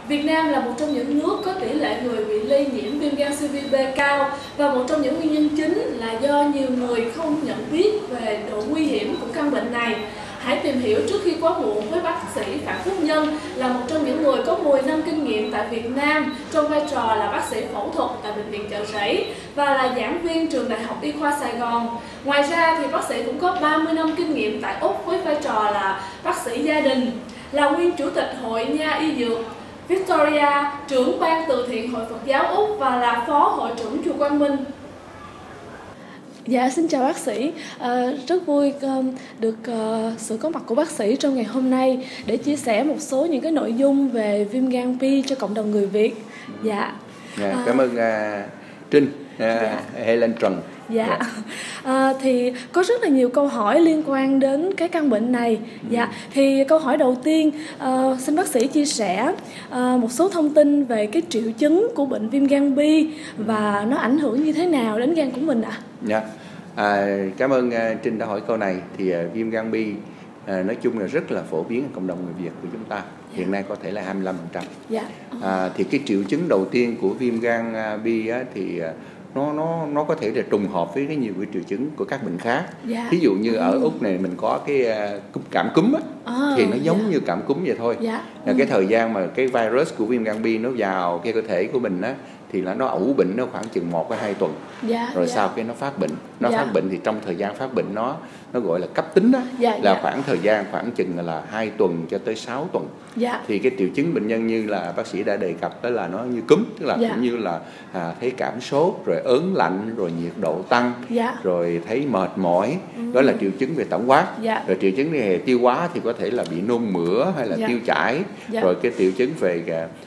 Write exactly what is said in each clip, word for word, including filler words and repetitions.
Việt Nam là một trong những nước có tỷ lệ người bị lây nhiễm viêm gan siêu vi B cao, và một trong những nguyên nhân chính là do nhiều người không nhận biết về độ nguy hiểm của căn bệnh này. Hãy tìm hiểu trước khi quá muộn với bác sĩ Phạm Phúc Nhân, là một trong những người có mười năm kinh nghiệm tại Việt Nam trong vai trò là bác sĩ phẫu thuật tại Bệnh viện Chợ Rẫy và là giảng viên trường Đại học Y khoa Sài Gòn. Ngoài ra thì bác sĩ cũng có ba mươi năm kinh nghiệm tại Úc với vai trò là bác sĩ gia đình, là nguyên chủ tịch Hội Nha Y Dược Victoria, trưởng ban từ thiện Hội Phật giáo Úc và là phó hội trưởng chùa Quang Minh. Dạ, xin chào bác sĩ. À, rất vui uh, được uh, sự có mặt của bác sĩ trong ngày hôm nay để chia sẻ một số những cái nội dung về viêm gan B cho cộng đồng người Việt. Dạ. Yeah, à, cảm ơn uh, Trinh, uh, dạ. Helen Tran. Dạ. Yeah. À, thì có rất là nhiều câu hỏi liên quan đến cái căn bệnh này. Dạ. Thì câu hỏi đầu tiên, uh, xin bác sĩ chia sẻ uh, một số thông tin về cái triệu chứng của bệnh viêm gan B và nó ảnh hưởng như thế nào đến gan của mình ạ? À? Dạ. À, cảm ơn uh, Trinh đã hỏi câu này. Thì uh, viêm gan B uh, nói chung là rất là phổ biến ở cộng đồng người Việt của chúng ta. Dạ. Hiện nay có thể là hai mươi lăm phần trăm. Dạ. À, thì cái triệu chứng đầu tiên của viêm gan uh, B á, thì uh, nó nó nó có thể là trùng hợp với cái nhiều cái triệu chứng của các bệnh khác. Dạ. Ví dụ như ở ừ. Úc này mình có cái uh, cảm cúm á, à, thì nó giống dạ. như cảm cúm vậy thôi. Dạ. Là ừ. cái thời gian mà cái virus của viêm gan B nó vào cái cơ thể của mình á, thì là nó ủ bệnh nó khoảng chừng một đến hai tuần. Dạ, rồi dạ. sau cái nó phát bệnh. Nó dạ. phát bệnh thì trong thời gian phát bệnh nó nó gọi là cấp tính đó, dạ, là dạ. khoảng thời gian khoảng chừng là hai tuần cho tới sáu tuần. Dạ. Thì cái triệu chứng bệnh nhân như là bác sĩ đã đề cập đó là nó như cúm, tức là dạ. cũng như là à, thấy cảm sốt, rồi ớn lạnh, rồi nhiệt độ tăng, dạ. rồi thấy mệt mỏi, ừ. đó là triệu chứng về tổng quát. Dạ. Rồi triệu chứng về tiêu hóa thì có thể là bị nôn mửa hay là dạ. tiêu chảy, dạ. rồi cái triệu chứng về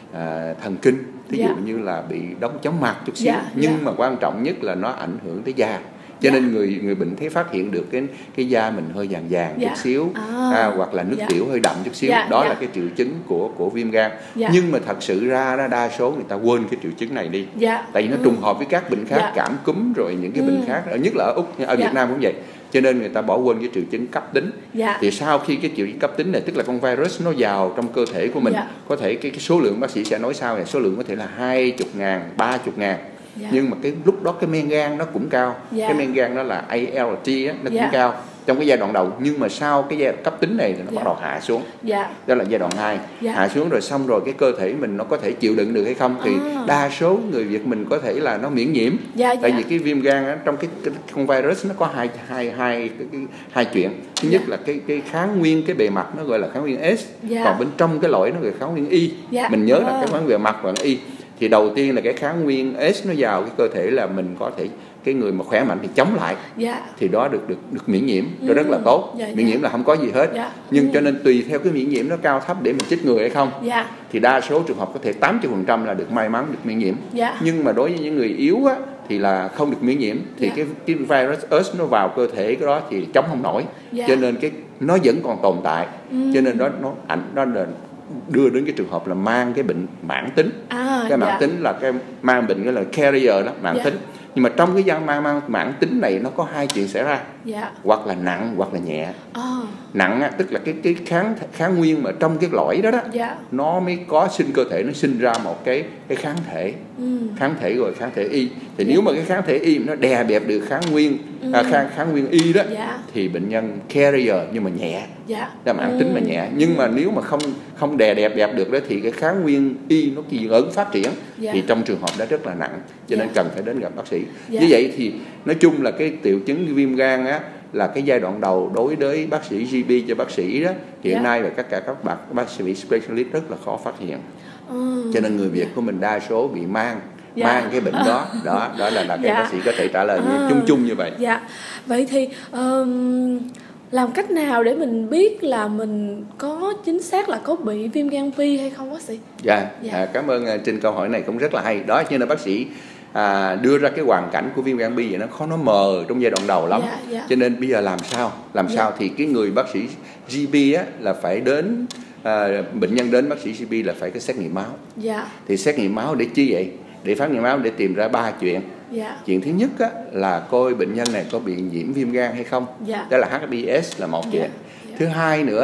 à, thần kinh, ví dụ dạ. như là bị đóng chóng mặt chút xíu, dạ. nhưng dạ. mà quan trọng nhất là nó ảnh hưởng tới da. Cho dạ. nên người người bệnh thấy phát hiện được cái cái da mình hơi vàng vàng dạ. chút xíu, à. À, hoặc là nước dạ. tiểu hơi đậm chút xíu, dạ. đó dạ. là cái triệu chứng của của viêm gan. Dạ. Nhưng mà thật sự ra đó, đa số người ta quên cái triệu chứng này đi, dạ. tại vì nó ừ. trùng hợp với các bệnh khác, dạ. cảm cúm rồi những cái ừ. bệnh khác, nhất là ở Úc, ở dạ. Việt Nam cũng vậy. Cho nên người ta bỏ quên cái triệu chứng cấp tính. Dạ. Thì sau khi cái triệu chứng cấp tính này, tức là con virus nó vào trong cơ thể của mình, dạ. có thể cái, cái số lượng bác sĩ sẽ nói sau này, số lượng có thể là hai mươi ngàn, ba mươi ngàn. Dạ. Nhưng mà cái lúc đó cái men gan nó cũng cao, dạ. cái men gan đó là A L T á, nó dạ. cũng cao trong cái giai đoạn đầu. Nhưng mà sau cái giai đoạn cấp tính này thì nó dạ. bắt đầu hạ xuống, dạ. đó là giai đoạn hai, dạ. hạ xuống rồi xong rồi cái cơ thể mình nó có thể chịu đựng được hay không, thì à. đa số người Việt mình có thể là nó miễn nhiễm, dạ, tại dạ. vì cái viêm gan á, trong cái, cái con virus nó có hai hai hai cái, cái, hai chuyện. Thứ nhất dạ. là cái cái kháng nguyên cái bề mặt nó gọi là kháng nguyên S, dạ. còn bên trong cái lõi nó gọi là kháng nguyên Y, dạ. mình nhớ à. là cái kháng nguyên bề mặt và Y. Thì đầu tiên là cái kháng nguyên S nó vào cái cơ thể là mình có thể, cái người mà khỏe mạnh thì chống lại, dạ. thì đó được được được miễn nhiễm, ừ. đó rất là tốt. Dạ, miễn dạ. nhiễm là không có gì hết, dạ. nhưng ừ. cho nên tùy theo cái miễn nhiễm nó cao thấp để mình chích người hay không, dạ. thì đa số trường hợp có thể tám mươi phần trăm là được may mắn được miễn nhiễm, dạ. nhưng mà đối với những người yếu á, thì là không được miễn nhiễm, thì dạ. cái, cái virus S nó vào cơ thể cái đó thì chống không nổi, dạ. cho nên cái nó vẫn còn tồn tại, ừ. cho nên đó nó ảnh đó là đưa đến cái trường hợp là mang cái bệnh mãn tính. À, cái mãn dạ. tính là cái mang bệnh cái là carrier đó, mãn dạ. tính. Nhưng mà trong cái gian mang, mang mãn tính này nó có hai chuyện xảy ra, dạ. hoặc là nặng hoặc là nhẹ. À. Nặng á, tức là cái cái kháng kháng nguyên mà trong cái lõi đó đó, dạ. nó mới có sinh cơ thể nó sinh ra một cái cái kháng thể, ừ. kháng thể rồi kháng thể Y. Thì dạ. nếu mà cái kháng thể Y nó đè bẹp được kháng nguyên ừ. à, kháng kháng nguyên Y đó, dạ. thì bệnh nhân carrier nhưng mà nhẹ, dạ. là mãn ừ. tính mà nhẹ. Nhưng mà nếu mà không không đè đẹp đẹp được đó thì cái kháng nguyên Y nó kỳ lớn phát triển, dạ. thì trong trường hợp đó rất là nặng, cho nên dạ. cần phải đến gặp bác sĩ. Dạ. Như vậy thì nói chung là cái triệu chứng viêm gan á, là cái giai đoạn đầu đối với bác sĩ G P cho bác sĩ đó hiện dạ. nay và tất cả các bác bác sĩ specialist rất là khó phát hiện, ừ. cho nên người Việt của mình đa số bị mang dạ. mang cái bệnh đó, đó đó là là cái dạ. bác sĩ có thể trả lời à. chung chung như vậy. Dạ. Vậy thì um, làm cách nào để mình biết là mình có chính xác là có bị viêm gan B hay không bác sĩ? Dạ, dạ. À, cảm ơn Trinh, câu hỏi này cũng rất là hay. Đó, như là bác sĩ à, đưa ra cái hoàn cảnh của viêm gan B vậy, nó khó, nó mờ trong giai đoạn đầu lắm. Dạ, dạ. Cho nên bây giờ làm sao? Làm dạ. sao thì cái người bác sĩ G P á, là phải đến à, bệnh nhân đến bác sĩ G P là phải có xét nghiệm máu. Dạ. Thì xét nghiệm máu để chi vậy? Để phát nghiệm máu để tìm ra ba chuyện. Dạ. Chuyện thứ nhất á, là coi bệnh nhân này có bị nhiễm viêm gan hay không. Dạ. Đó là H B S là một chuyện. Dạ. Dạ. Thứ hai nữa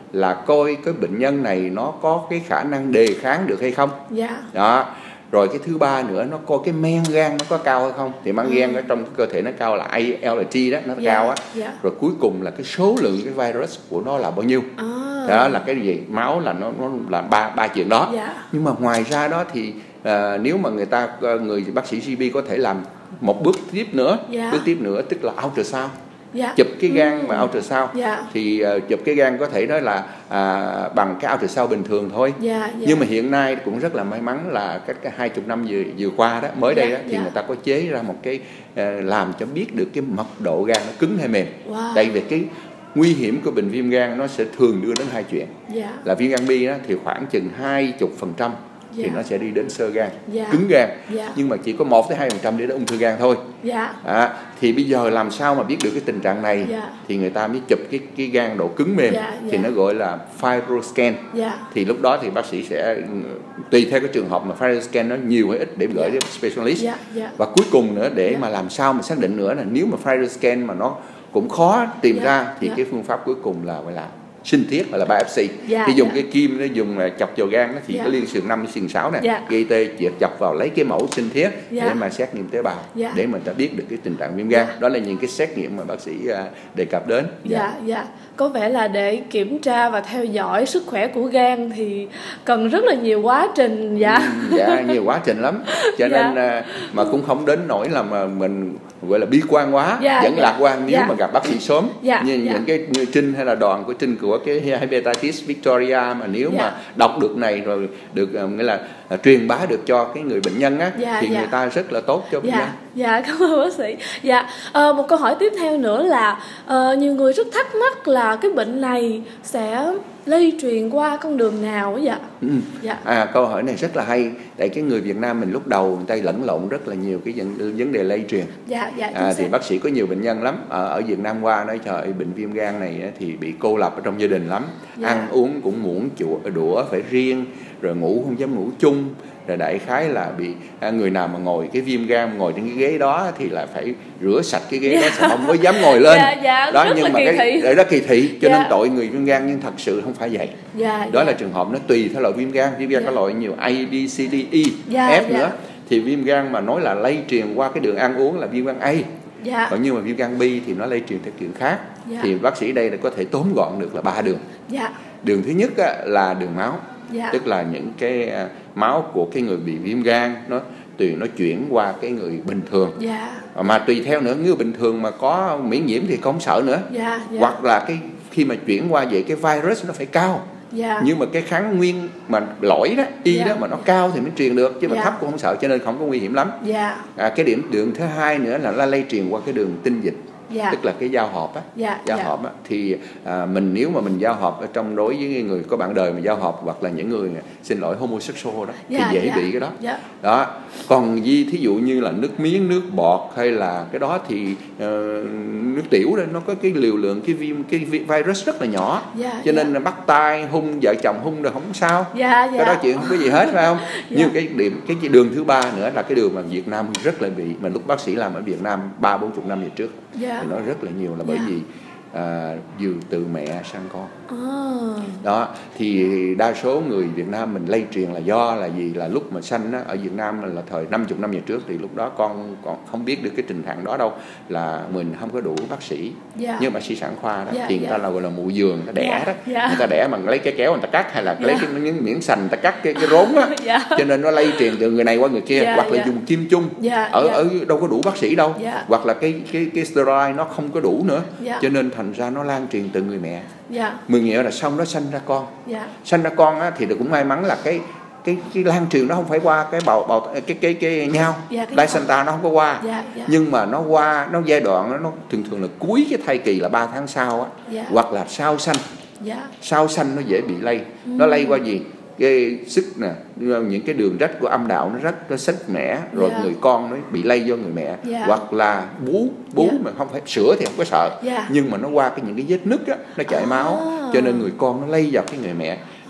là coi cái bệnh nhân này nó có cái khả năng đề kháng được hay không. Yeah. Đó. Rồi cái thứ ba nữa, nó coi cái men gan nó có cao hay không. Thì men gan ở trong cái cơ thể nó cao là A L T đó, nó yeah. cao á. Yeah. Rồi cuối cùng là cái số lượng cái virus của nó là bao nhiêu. Oh. Đó là cái gì? Máu là nó nó là ba ba chuyện đó. Yeah. Nhưng mà ngoài ra đó thì à, nếu mà người ta người bác sĩ G P có thể làm một bước tiếp nữa, yeah. bước tiếp nữa tức là ultrasound. Yeah. Chụp cái gan ừ. mà ultrasound yeah. thì uh, chụp cái gan có thể nói là uh, bằng cái ultrasound bình thường thôi. Yeah, yeah. Nhưng mà hiện nay cũng rất là may mắn là cách cái hai chục năm vừa vừa qua đó, mới đây yeah, đó thì yeah. người ta có chế ra một cái uh, làm cho biết được cái mật độ gan nó cứng hay mềm. Wow. Tại vì cái nguy hiểm của bệnh viêm gan nó sẽ thường đưa đến hai chuyện. Yeah. Là viêm gan B đó thì khoảng chừng hai mươi phần trăm thì yeah. nó sẽ đi đến xơ gan, yeah. cứng gan, yeah. nhưng mà chỉ có một đến hai phần trăm đi đến ung thư gan thôi. Yeah. À, thì bây giờ làm sao mà biết được cái tình trạng này? Yeah. Thì người ta mới chụp cái cái gan độ cứng mềm, yeah. Yeah. thì nó gọi là fibroscan. Yeah. Thì lúc đó thì bác sĩ sẽ tùy theo cái trường hợp mà fibroscan nó nhiều hay ít để gửi yeah. đến specialist. Yeah. Yeah. Và cuối cùng nữa để yeah. mà làm sao mà xác định nữa là nếu mà fibroscan mà nó cũng khó tìm yeah. ra thì yeah. cái phương pháp cuối cùng là gọi là sinh thiết hoặc là biopsy. Yeah, thì dùng yeah. cái kim nó dùng chọc vào gan đó, thì yeah. cái liên sườn năm sườn sáu này yeah. gây tê chọc vào lấy cái mẫu sinh thiết yeah. để mà xét nghiệm tế bào yeah. để mình ta biết được cái tình trạng viêm gan. Yeah. Đó là những cái xét nghiệm mà bác sĩ đề cập đến. Dạ yeah. dạ yeah. Có vẻ là để kiểm tra và theo dõi sức khỏe của gan thì cần rất là nhiều quá trình. Dạ ừ, dạ nhiều quá trình lắm, cho nên yeah. mà cũng không đến nỗi là mà mình gọi là bi quan quá, yeah, vẫn yeah. lạc quan nếu yeah. mà gặp bác sĩ sớm. Yeah, như yeah. những cái như Trinh hay là đoàn của Trinh của cái Hepatitis Victoria mà nếu yeah. mà đọc được này rồi được nghĩa là uh, truyền bá được cho cái người bệnh nhân á yeah, thì yeah. người ta rất là tốt cho bệnh yeah. nhân. Dạ cảm ơn bác sĩ. Dạ à, một câu hỏi tiếp theo nữa là uh, nhiều người rất thắc mắc là cái bệnh này sẽ lây truyền qua con đường nào ấy dạ? Ừ. Dạ. À, câu hỏi này rất là hay. Tại cái người Việt Nam mình lúc đầu người ta lẫn lộn rất là nhiều cái vấn đề lây truyền. Dạ, dạ, à, thì bác sĩ có nhiều bệnh nhân lắm ở, ở Việt Nam qua nói trời bệnh viêm gan này thì bị cô lập ở trong gia đình lắm. Dạ. Ăn uống cũng muỗng chùa đũa phải riêng, rồi ngủ không dám ngủ chung. Rồi đại khái là bị à, người nào mà ngồi cái viêm gan ngồi trên cái ghế đó thì là phải rửa sạch cái ghế yeah. đó, sẽ không có dám ngồi lên. Yeah, yeah, đó nhưng mà cái để đó kỳ thị cho yeah. nên tội người viêm gan, nhưng thật sự không phải vậy. Yeah, đó yeah. là trường hợp nó tùy theo loại viêm gan. Viêm gan yeah. có loại nhiều A, B, C, D, E, yeah, F nữa. Yeah. Thì viêm gan mà nói là lây truyền qua cái đường ăn uống là viêm gan A. Yeah. Còn như mà viêm gan B thì nó lây truyền theo kiểu khác. Yeah. Thì bác sĩ đây là có thể tóm gọn được là ba đường. Yeah. Đường thứ nhất á, là đường máu. Yeah. Tức là những cái uh, máu của cái người bị viêm gan nó tùy nó chuyển qua cái người bình thường. Yeah. Mà tùy theo nữa, người bình thường mà có miễn nhiễm thì không sợ nữa. Yeah. Yeah. Hoặc là cái khi mà chuyển qua vậy cái virus nó phải cao. Yeah. Nhưng mà cái kháng nguyên mà lõi đó, y yeah. đó mà nó cao thì mới truyền được, chứ mà yeah. thấp cũng không sợ, cho nên không có nguy hiểm lắm. Yeah. À, cái điểm đường thứ hai nữa là nó lây truyền qua cái đường tinh dịch. Yeah. Tức là cái giao hợp á, yeah, giao yeah. hợp á, thì à, mình nếu mà mình giao hợp ở trong đối với người có bạn đời mà giao hợp, hoặc là những người xin lỗi homosexual đó yeah, thì dễ yeah. bị cái đó. Yeah. Đó. Còn vì thí dụ như là nước miếng, nước bọt hay là cái đó thì uh, nước tiểu đó nó có cái liều lượng cái viêm cái virus rất là nhỏ, yeah, cho nên yeah. là bắt tay hung vợ chồng hung rồi không sao. Yeah, yeah. Cái đó chuyện không có gì hết phải không? Yeah. Nhưng cái điểm cái đường thứ ba nữa là cái đường mà Việt Nam rất là bị, mà lúc bác sĩ làm ở Việt Nam ba bốn chục năm về trước. Yeah. Thì nó rất là nhiều là bởi yeah. vì à, vừa từ mẹ sang con. Oh. Đó thì đa số người Việt Nam mình lây truyền là do là gì, là lúc mà sanh á, ở Việt Nam là thời năm mươi năm về trước thì lúc đó con còn không biết được cái trình trạng đó đâu, là mình không có đủ bác sĩ. Yeah. Nhưng bác sĩ sản khoa đó yeah, thì người yeah. ta là gọi là mụ giường, nó đẻ yeah. đó. Yeah. Người ta đẻ bằng lấy cái kéo người ta cắt, hay là yeah. lấy cái miếng sành người ta cắt cái cái rốn á. Yeah. Cho nên nó lây truyền từ người này qua người kia, yeah, hoặc là yeah. dùng kim chung. Yeah. Ở yeah. ở đâu có đủ bác sĩ đâu. Yeah. Hoặc là cái cái cái steroid nó không có đủ nữa. Yeah. Cho nên thành ra nó lan truyền từ người mẹ. Yeah. Mười nghĩa là xong nó sanh ra con. Yeah. Sanh ra con á, thì cũng may mắn là cái cái cái lan truyền nó không phải qua cái bào bào cái cái cái, cái nhau, yeah, placenta nó không có qua. Yeah, yeah. Nhưng mà nó qua nó giai đoạn nó, nó thường thường là cuối cái thai kỳ là ba tháng sau á, yeah. hoặc là sau sanh. Yeah. Sau sanh nó dễ bị lây. Mm. Nó lây qua gì? Cái sức nè, những cái đường rách của âm đạo nó rách, nó xích mẻ, rồi yeah. người con nó bị lây do người mẹ. Yeah. Hoặc là bú bú yeah. mà không phải sữa thì không có sợ, yeah. nhưng mà nó qua cái những cái vết nứt á, nó chảy ah. máu, cho nên người con nó lây vào cái người mẹ.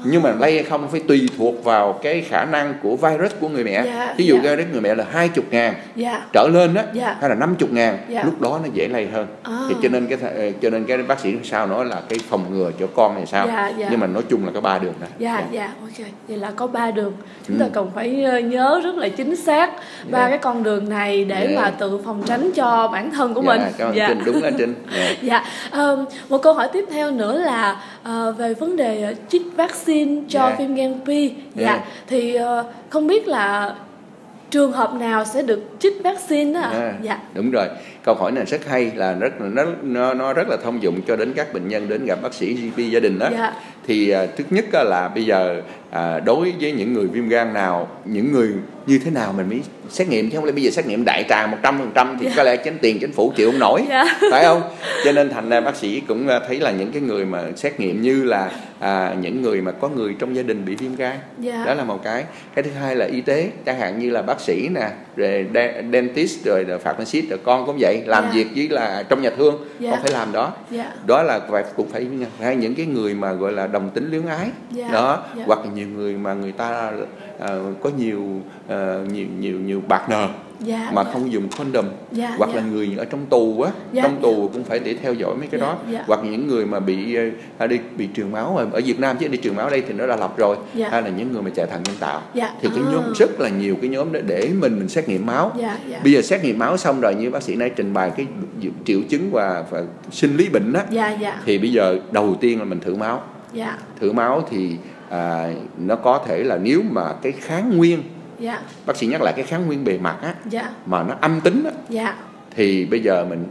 Nhưng mà lây hay không phải tùy thuộc vào cái khả năng của virus của người mẹ. Dạ, ví dụ dạ. virus người mẹ là hai mươi ngàn dạ. trở lên á, dạ. hay là năm mươi ngàn, dạ. lúc đó nó dễ lây hơn. à. Thì cho nên cái cho nên cái bác sĩ sao nói là cái phòng ngừa cho con này sao. dạ, dạ. Nhưng mà nói chung là có ba đường đó. Dạ, dạ, dạ, ok. Vậy là có ba đường. Chúng ừ. ta cần phải nhớ rất là chính xác ba yeah. cái con đường này để yeah. mà tự phòng tránh cho bản thân của dạ, mình. Cảm ơn dạ. Trinh, đúng đó Trinh. dạ. dạ. Um, một câu hỏi tiếp theo nữa là uh, về vấn đề chích vaccine cho dạ. viêm gan B. Dạ. dạ. Thì uh, không biết là trường hợp nào sẽ được chích vaccine đó ạ? À, dạ. Đúng rồi. Câu hỏi này rất hay, là rất nó nó nó rất là thông dụng cho đến các bệnh nhân đến gặp bác sĩ giê pê gia đình đó. dạ. Thì à, thứ nhất là bây giờ à, đối với những người viêm gan nào, những người như thế nào mình mới xét nghiệm, chứ không lẽ bây giờ xét nghiệm đại trà một trăm phần trăm thì dạ. có lẽ chính tiền chính phủ chịu không nổi. dạ. Phải không? Cho nên thành ra bác sĩ cũng thấy là những cái người mà xét nghiệm như là à, những người mà có người trong gia đình bị viêm gan. dạ. Đó là một cái. Cái thứ hai là y tế, chẳng hạn như là bác sĩ nè, rồi dentist, rồi pharmacist, rồi con cũng vậy, làm dạ. việc với là trong nhà thương, dạ. con phải làm đó. dạ. Đó là cũng phải hay những cái người mà gọi là đồng tính luyến ái. dạ. Đó, dạ. hoặc là nhiều người mà người ta uh, có nhiều uh, nhiều nhiều nhiều partner. Dạ, mà dạ. không dùng condom. dạ, hoặc dạ. là người ở trong tù á, dạ, trong tù dạ. cũng phải để theo dõi mấy cái dạ, đó. dạ. Hoặc những người mà bị uh, đi bị truyền máu ở Việt Nam, chứ đi truyền máu đây thì nó đã lập rồi. dạ. Hay là những người mà chạy thận nhân tạo. dạ. Thì cái nhóm rất là nhiều cái nhóm đó để mình, mình xét nghiệm máu. dạ, dạ. Bây giờ xét nghiệm máu xong rồi, như bác sĩ nãy trình bày cái triệu chứng và, và sinh lý bệnh á. dạ, dạ. Thì bây giờ đầu tiên là mình thử máu. dạ. Thử máu thì à, nó có thể là nếu mà cái kháng nguyên, dạ. bác sĩ nhắc lại cái kháng nguyên bề mặt á, dạ. mà nó âm tính á, dạ. thì bây giờ mình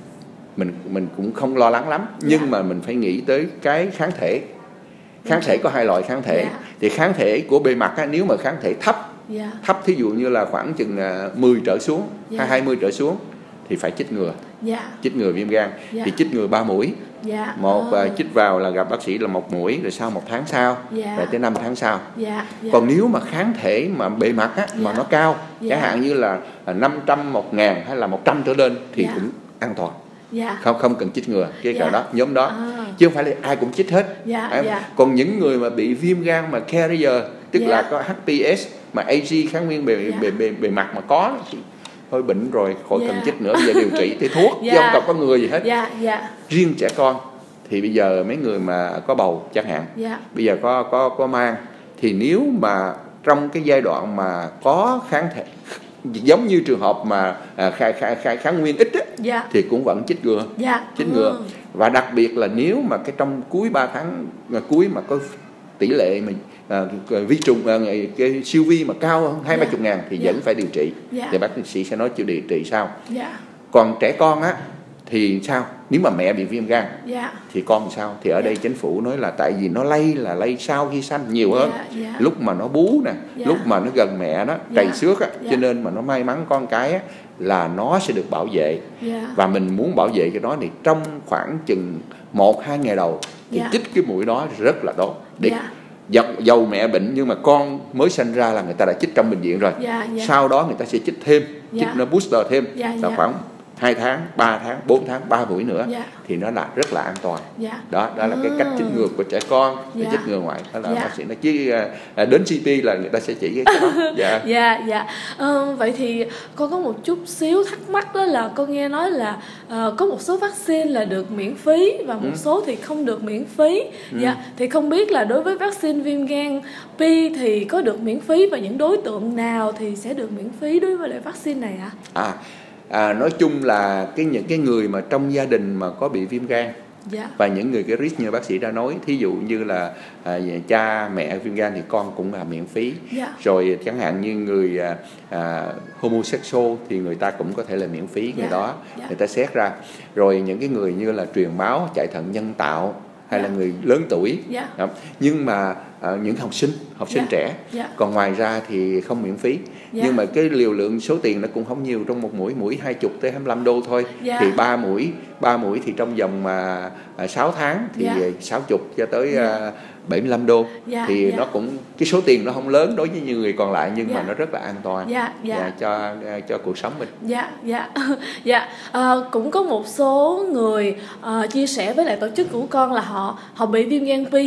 mình mình cũng không lo lắng lắm. dạ. Nhưng mà mình phải nghĩ tới cái kháng thể. Kháng thể có hai loại kháng thể. dạ. Thì kháng thể của bề mặt á, nếu mà kháng thể thấp, dạ. thấp thí dụ như là khoảng chừng mười trở xuống, dạ. hay hai mươi trở xuống, thì phải chích ngừa. dạ. Chích ngừa viêm gan. dạ. Thì chích ngừa ba mũi. dạ. Một oh. uh, chích vào là gặp bác sĩ là một mũi, rồi sau một tháng sau, dạ. rồi tới năm tháng sau. dạ. Dạ. Còn nếu mà kháng thể mà bề mặt á, dạ. mà nó cao, dạ. chẳng hạn như là năm trăm, một ngàn hay là một trăm trở lên thì dạ. cũng an toàn. dạ. Không không cần chích ngừa cái dạ. đó, nhóm đó. À. Chứ không phải là ai cũng chích hết. dạ. Dạ. Còn những người mà bị viêm gan mà carrier, tức dạ. là có hát pê ét mà a giê kháng nguyên bề, dạ. bề, bề, bề mặt mà có, hơi bệnh rồi, khỏi yeah. cần chích nữa, bây giờ điều trị thì thuốc, yeah. chứ không cần có người gì hết. yeah, yeah. Riêng trẻ con thì bây giờ mấy người mà có bầu chẳng hạn, yeah. bây giờ có có có mang, thì nếu mà trong cái giai đoạn mà có kháng thể, giống như trường hợp mà à, khai, khai, khai, kháng nguyên ít á, yeah. thì cũng vẫn chích ngừa. yeah. Chích ngừa. ừ. Và đặc biệt là nếu mà cái trong cuối ba tháng cuối mà có tỷ lệ mà À, vi trùng à, cái siêu vi mà cao hơn hai ba chục ngàn thì yeah. vẫn phải điều trị. yeah. Thì bác sĩ sẽ nói chịu điều trị sao. yeah. Còn trẻ con á thì sao, nếu mà mẹ bị viêm gan yeah. thì con sao, thì ở yeah. đây chính phủ nói là tại vì nó lây là lây sau khi sanh nhiều hơn. yeah. Yeah. Lúc mà nó bú nè, yeah. lúc mà nó gần mẹ nó cày yeah. xước á, yeah. cho nên mà nó may mắn con cái á, là nó sẽ được bảo vệ. yeah. Và mình muốn bảo vệ cái đó thì trong khoảng chừng một hai ngày đầu thì yeah. chích cái mũi đó rất là tốt để yeah. Dầu, dầu mẹ bệnh nhưng mà con mới sinh ra là người ta đã chích trong bệnh viện rồi. yeah, yeah. Sau đó người ta sẽ chích thêm, yeah. chích nó booster thêm, yeah, là yeah. khoảng hai tháng, ba tháng, bốn tháng, ba mũi nữa, yeah. thì nó là rất là an toàn. yeah. Đó, đó là cái cách chích ngừa của trẻ con, yeah. chích ngừa ngoại. Đó là yeah. bác sĩ nói chứ à, đến giê pê là người ta sẽ chỉ cái đó. Dạ. Dạ, dạ. Ờ, vậy thì con có một chút xíu thắc mắc, đó là con nghe nói là uh, có một số vaccine là được miễn phí và một ừ. số thì không được miễn phí. ừ. Dạ, thì không biết là đối với vaccine viêm gan B thì có được miễn phí, và những đối tượng nào thì sẽ được miễn phí đối với lại vaccine này ạ? À? À, à, nói chung là cái những cái người mà trong gia đình mà có bị viêm gan, yeah. và những người cái risk như bác sĩ đã nói, thí dụ như là à, cha mẹ viêm gan thì con cũng là miễn phí. yeah. Rồi chẳng hạn như người à, à, homosexual thì người ta cũng có thể là miễn phí, người yeah. đó yeah. người ta xét ra. Rồi những cái người như là truyền máu, chạy thận nhân tạo, hay yeah. là người lớn tuổi. yeah. Nhưng mà à, những học sinh học sinh yeah. trẻ. yeah. Còn ngoài ra thì không miễn phí. yeah. Nhưng mà cái liều lượng số tiền nó cũng không nhiều, trong một mũi mũi hai mươi tới hai mươi lăm đô thôi. yeah. Thì ba mũi ba mũi thì trong vòng mà à, sáu tháng thì yeah. sáu mươi cho tới yeah. à, bảy mươi lăm đô. yeah. Thì yeah. nó cũng, cái số tiền nó không lớn đối với những người còn lại, nhưng yeah. mà nó rất là an toàn. yeah. Yeah. Yeah, cho cho cuộc sống mình. Dạ, dạ, dạ. À, cũng có một số người uh, chia sẻ với lại tổ chức của con là họ họ bị viêm gan B.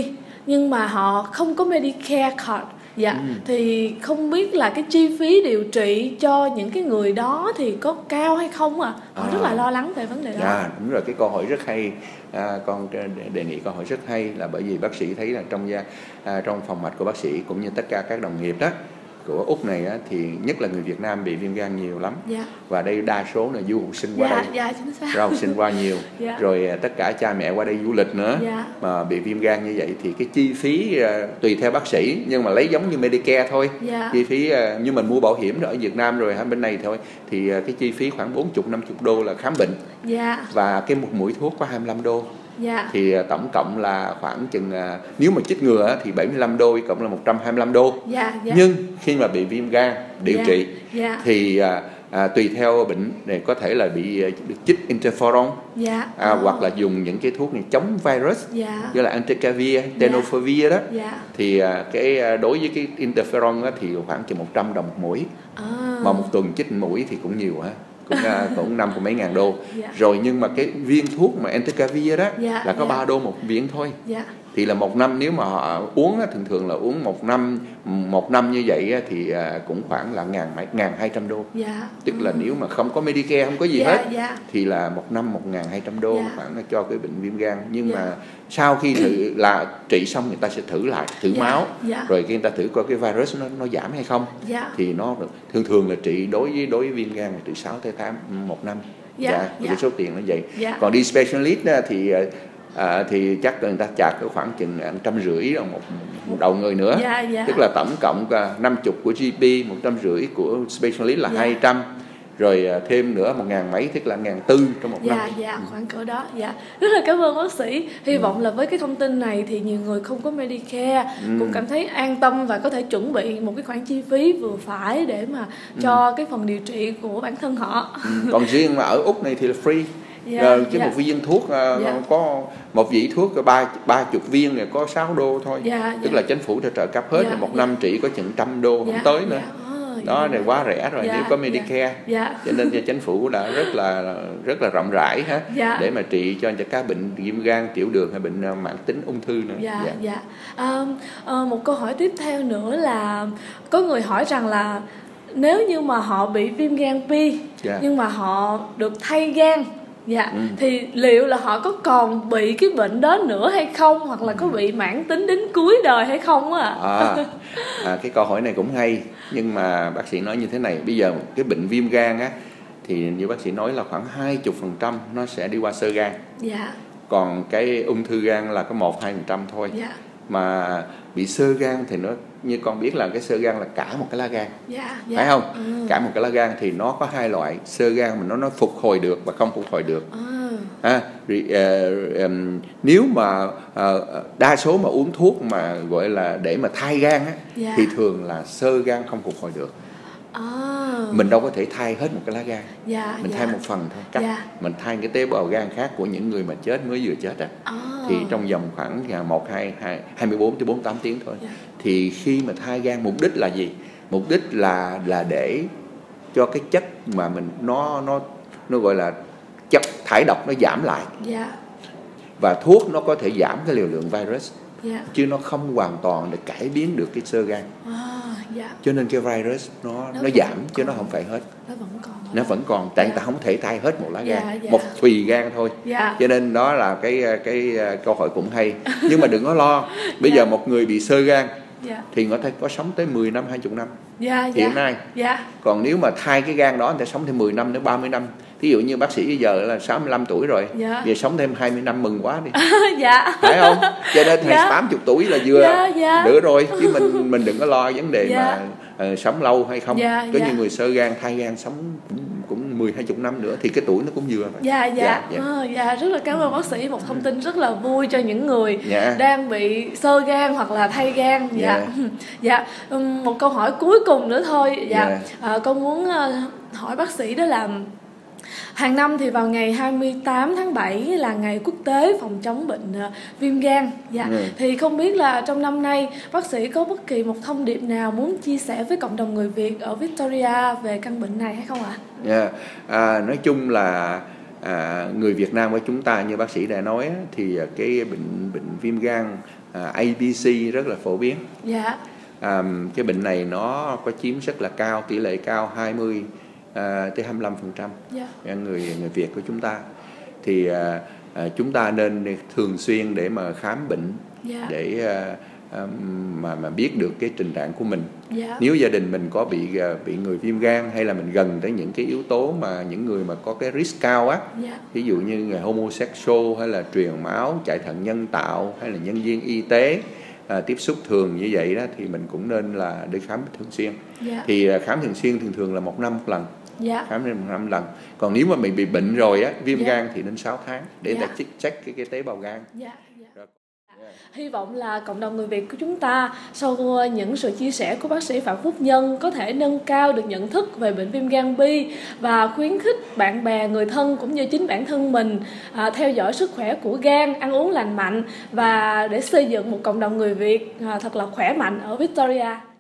nhưng mà họ không có Medicare card. Dạ, ừ. Thì không biết là cái chi phí điều trị cho những cái người đó thì có cao hay không ạ? À? Họ à, rất là lo lắng về vấn đề đó. Dạ, đúng rồi, cái câu hỏi rất hay. À, con đề nghị câu hỏi rất hay là bởi vì bác sĩ thấy là trong à, trong phòng mạch của bác sĩ cũng như tất cả các đồng nghiệp đó của Úc này á, thì nhất là người Việt Nam bị viêm gan nhiều lắm. Dạ. Và đây đa số là du học sinh qua dạ, đây, dạ, chính xác. du học sinh qua nhiều. Dạ. Rồi tất cả cha mẹ qua đây du lịch nữa. Dạ. Mà bị viêm gan như vậy thì cái chi phí uh, tùy theo bác sĩ, nhưng mà lấy giống như Medicare thôi. Dạ. Chi phí uh, như mình mua bảo hiểm ở Việt Nam rồi hay bên này thôi thì uh, cái chi phí khoảng bốn mươi năm mươi đô là khám bệnh. Dạ. Và cái một mũi thuốc có hai mươi lăm đô. Dạ. Thì uh, tổng cộng là khoảng chừng uh, nếu mà chích ngừa thì bảy mươi lăm đô, cộng là một trăm hai mươi lăm đô. Dạ. Dạ. Nhưng khi mà bị viêm gan điều dạ. trị dạ. thì uh, À, tùy theo bệnh này có thể là bị uh, được chích interferon, dạ. à, oh. hoặc là dùng những cái thuốc này chống virus, dạ. như là entecavir, tenofovir đó, dạ. thì uh, cái uh, đối với cái interferon đó, thì khoảng chừng một trăm đồng một mũi, oh. mà một tuần chích mũi thì cũng nhiều ha, cũng uh, cũng năm của mấy ngàn đô, dạ. rồi nhưng mà cái viên thuốc mà entecavir đó dạ. là có ba dạ. đô một viên thôi. Dạ. Thì là một năm nếu mà họ uống thường thường là uống một năm một năm như vậy thì cũng khoảng là ngàn ngàn hai trăm đô. Dạ. Tức là ừ. nếu mà không có Medicare không có gì dạ, hết dạ. thì là một năm một ngàn hai trăm đô dạ. khoảng cho cái bệnh viêm gan. Nhưng dạ. mà sau khi thử là trị xong người ta sẽ thử lại thử dạ. máu dạ. rồi khi người ta thử coi cái virus nó nó giảm hay không. Dạ. Thì nó thường thường là trị đối với đối với viêm gan là trị sáu tới tám một năm. Dạ. Dạ. Dạ. Cái số tiền nó vậy. Dạ. Còn đi specialist thì À, thì chắc người ta chạc khoảng chừng trăm rưỡi một, một đầu người nữa, dạ, dạ. tức là tổng cộng năm mươi của giê pê, một trăm rưỡi của specialist là dạ. hai trăm, rồi thêm nữa một ngàn mấy, tức là ngàn tư trong một dạ, năm. Dạ, khoảng cỡ đó. Dạ, rất là cảm ơn bác sĩ. Hy ừ. vọng là với cái thông tin này thì nhiều người không có Medicare ừ. cũng cảm thấy an tâm và có thể chuẩn bị một cái khoản chi phí vừa phải để mà cho ừ. cái phần điều trị của bản thân họ. Ừ. Còn riêng mà ở Úc này thì là free. Yeah, rồi cái yeah. một viên thuốc uh, yeah. có một vỉ thuốc ba ba chục viên này có sáu đô thôi, yeah, tức yeah. là chính phủ đã trợ cấp hết, yeah, một yeah. năm trị có chừng trăm đô yeah, không tới nữa. Yeah. Oh, đó này quá rẻ rồi yeah, nếu có Medicare, yeah. Yeah. cho nên chính phủ đã rất là rất là rộng rãi ha yeah. để mà trị cho các bệnh viêm gan, tiểu đường hay bệnh mãn tính ung thư nữa. Yeah, yeah. Yeah. Um, uh, một câu hỏi tiếp theo nữa là có người hỏi rằng là nếu như mà họ bị viêm gan B yeah. nhưng mà họ được thay gan, dạ, ừ. thì liệu là họ có còn bị cái bệnh đó nữa hay không, hoặc là có bị mãn tính đến cuối đời hay không á? À, à, cái câu hỏi này cũng hay, nhưng mà bác sĩ nói như thế này, bây giờ cái bệnh viêm gan á thì như bác sĩ nói là khoảng hai mươi phần trăm nó sẽ đi qua xơ gan, dạ. còn cái ung thư gan là có một hai phần trăm thôi, dạ. mà bị xơ gan thì nó như con biết là cái xơ gan là cả một cái lá gan, dạ, dạ. phải không? Ừ. Cả một cái lá gan thì nó có hai loại xơ gan mà nó nó phục hồi được và không phục hồi được. Ừ. À, thì, uh, um, nếu mà uh, đa số mà uống thuốc mà gọi là để mà thay gan á, dạ. thì thường là xơ gan không phục hồi được. À. Mình đâu có thể thay hết một cái lá gan, dạ, mình dạ. thay một phần thôi, cắt dạ. mình thay cái tế bào gan khác của những người mà chết mới vừa chết á, à. thì trong vòng khoảng một hai hai mươi bốn tới bốn mươi tám tiếng thôi. Dạ. Thì khi mà thay gan mục đích là gì? Mục đích là là để cho cái chất mà mình nó nó nó gọi là chất thải độc nó giảm lại, yeah. và thuốc nó có thể giảm cái liều lượng virus, yeah. chứ nó không hoàn toàn để cải biến được cái xơ gan. Ah, yeah. Cho nên cái virus nó nó, nó giảm còn, chứ nó không phải hết. Nó vẫn còn. Nó vẫn còn, tại yeah. ta không thể thay hết một lá gan, yeah, yeah. một thùy gan thôi. Yeah. Cho nên đó là cái cái câu hỏi cũng hay, nhưng mà đừng có lo. Bây yeah. giờ một người bị xơ gan yeah. thì có thể có sống tới mười năm, hai mươi năm yeah, hiện yeah. nay. Yeah. Còn nếu mà thay cái gan đó thì sống thêm mười năm đến ba mươi năm. Ví dụ như bác sĩ bây giờ là sáu mươi lăm tuổi rồi, dạ. giờ sống thêm hai mươi năm mừng quá đi, dạ. phải không? Cho nên dạ. tám mươi tuổi là vừa dạ, dạ. đỡ rồi, chứ mình mình đừng có lo vấn đề dạ. mà uh, sống lâu hay không. Dạ, có dạ. nhiều người xơ gan thay gan sống cũng, cũng mười hai chục năm nữa thì cái tuổi nó cũng vừa. Dạ dạ. Dạ, dạ. À, dạ rất là cảm ơn bác sĩ, một thông tin rất là vui cho những người dạ. đang bị xơ gan hoặc là thay gan. Dạ. Dạ. dạ. Một câu hỏi cuối cùng nữa thôi. Dạ. dạ. À, con muốn uh, hỏi bác sĩ đó là hàng năm thì vào ngày hai mươi tám tháng bảy là ngày quốc tế phòng chống bệnh uh, viêm gan. Dạ. Ừ. Thì không biết là trong năm nay bác sĩ có bất kỳ một thông điệp nào muốn chia sẻ với cộng đồng người Việt ở Victoria về căn bệnh này hay không ạ? À? Yeah. À, nói chung là à, người Việt Nam của chúng ta như bác sĩ đã nói thì cái bệnh bệnh viêm gan à, A B C rất là phổ biến. Dạ. À, cái bệnh này nó có chiếm rất là cao, tỷ lệ cao hai mươi à, tới hai mươi lăm phần trăm yeah. người người Việt của chúng ta. Thì à, à, chúng ta nên thường xuyên để mà khám bệnh yeah. để à, à, mà mà biết được cái tình trạng của mình. Yeah. Nếu gia đình mình có bị bị người viêm gan hay là mình gần tới những cái yếu tố mà những người mà có cái risk cao á, yeah. ví dụ như người homosexual hay là truyền máu, chạy thận nhân tạo hay là nhân viên y tế, À, tiếp xúc thường như vậy đó thì mình cũng nên là đi khám thường xuyên. Yeah. Thì à, khám thường xuyên thường thường là một năm một lần. Yeah. Khám lên một năm một lần. Còn nếu mà mình bị bệnh rồi á, viêm yeah. gan thì đến sáu tháng để yeah. ta check, check cái, cái tế bào gan. Yeah. Yeah. Hy vọng là cộng đồng người Việt của chúng ta sau những sự chia sẻ của bác sĩ Phạm Phúc Nhân có thể nâng cao được nhận thức về bệnh viêm gan B và khuyến khích bạn bè, người thân cũng như chính bản thân mình à, theo dõi sức khỏe của gan, ăn uống lành mạnh và để xây dựng một cộng đồng người Việt à, thật là khỏe mạnh ở Victoria.